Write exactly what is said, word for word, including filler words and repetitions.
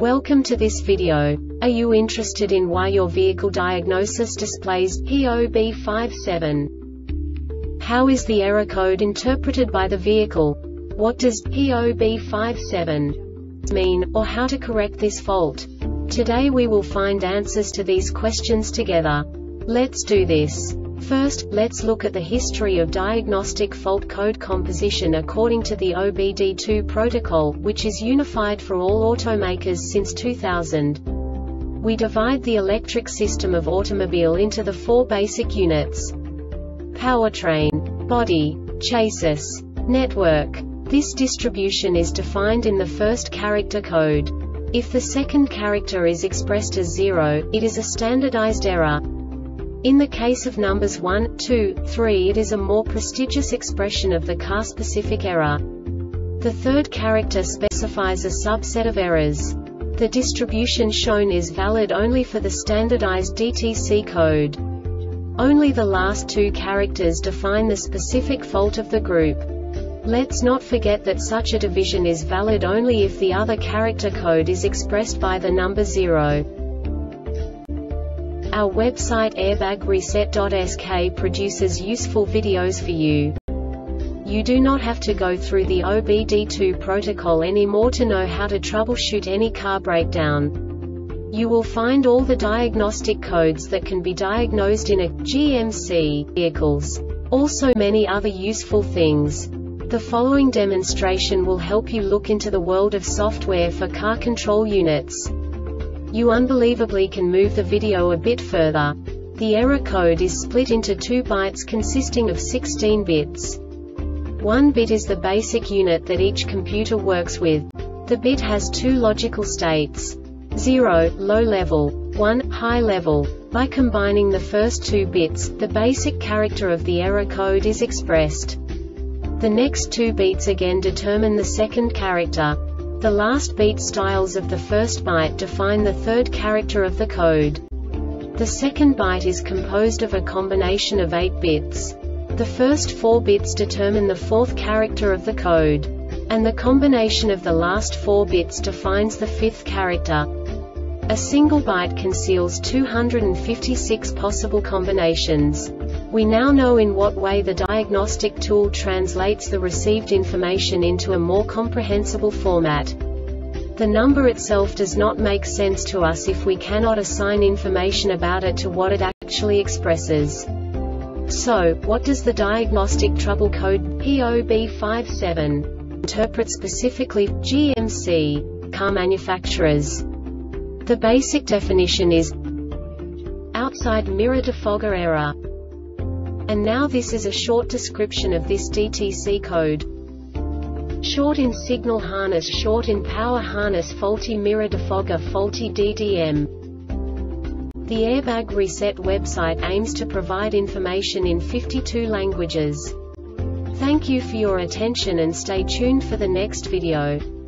Welcome to this video. Are you interested in why your vehicle diagnosis displays P O B five seven? How is the error code interpreted by the vehicle? What does P O B five seven mean, or how to correct this fault? Today we will find answers to these questions together. Let's do this. First, let's look at the history of diagnostic fault code composition according to the O B D two protocol, which is unified for all automakers since two thousand. We divide the electric system of automobile into the four basic units: powertrain, body, chassis, network. This distribution is defined in the first character code. If the second character is expressed as zero, it is a standardized error. In the case of numbers one, two, three, it is a more prestigious expression of the car-specific error. The third character specifies a subset of errors. The distribution shown is valid only for the standardized D T C code. Only the last two characters define the specific fault of the group. Let's not forget that such a division is valid only if the other character code is expressed by the number zero. Our website airbag reset dot S K produces useful videos for you. You do not have to go through the O B D two protocol anymore to know how to troubleshoot any car breakdown. You will find all the diagnostic codes that can be diagnosed in a G M C vehicles. Also many other useful things. The following demonstration will help you look into the world of software for car control units. You unbelievably can move the video a bit further. The error code is split into two bytes consisting of sixteen bits. One bit is the basic unit that each computer works with. The bit has two logical states: zero, low level, one, high level. By combining the first two bits, the basic character of the error code is expressed. The next two beats again determine the second character. The last beat styles of the first byte define the third character of the code. The second byte is composed of a combination of eight bits. The first four bits determine the fourth character of the code. And the combination of the last four bits defines the fifth character. A single byte conceals two hundred fifty-six possible combinations. We now know in what way the diagnostic tool translates the received information into a more comprehensible format. The number itself does not make sense to us if we cannot assign information about it to what it actually expresses. So, what does the diagnostic trouble code P O B five seven interpret specifically for G M C car manufacturers? The basic definition is outside mirror defogger error. And now this is a short description of this D T C code. Short in signal harness, short in power harness, faulty mirror defogger, faulty D D M. The Airbag Reset website aims to provide information in fifty-two languages. Thank you for your attention and stay tuned for the next video.